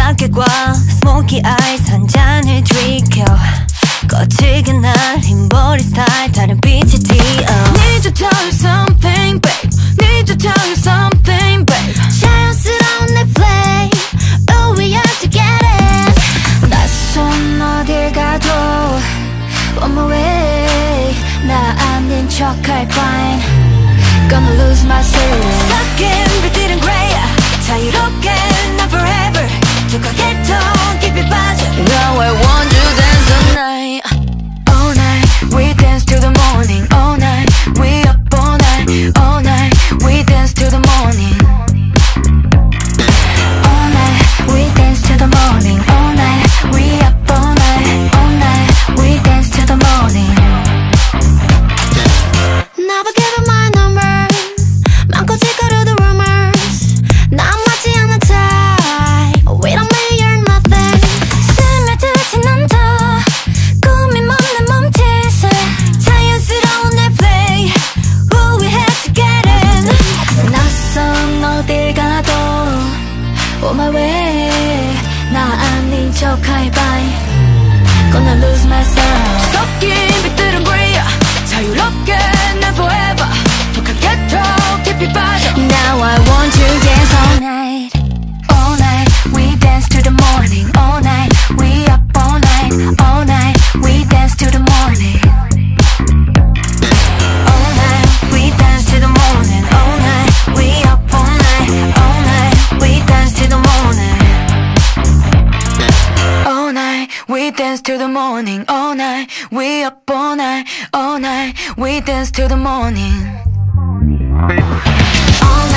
자켓과 스모키 아이스 한 잔을 들이켜 거칠게 날 흰머리 스타일 다른 빛이 띄어 Need to tell you something babe Need to tell you something babe 자연스러운 내 play Oh we are together 낯선 어딜 가도 On my way 나 아닌 척할 바엔 Gonna lose myself Stuck in 빛들은 grey 자유롭게 not forever 두껍게 더 깊이 빠져 Now I want to dance the night All night we dance to the morning All night we up all night All night we dance to the morning All night we dance to the morning All night we up all night All night we dance to the morning Never give up my number 맘껏 짓거려 the rumors 난 맞지 않는 type We don't mean you're nothing 스며들진 않다 꿈이 맘내 멈칫새 자연스러운 내 play Who we had to get in 낯선 어딜 가도 On my way 나 아닌 척할 바에 Gonna lose myself 섞인 빛들은 grey 자유롭게 난 forever 독하게 더 깊이 빠져 Now I want to dance all night All night we dance to the morning All night we up all night All night we dance to the morning All night we dance to the morning All night we up all night All night we dance to the morning All night we dance to the morning All night we up all night All night we dance to the morning All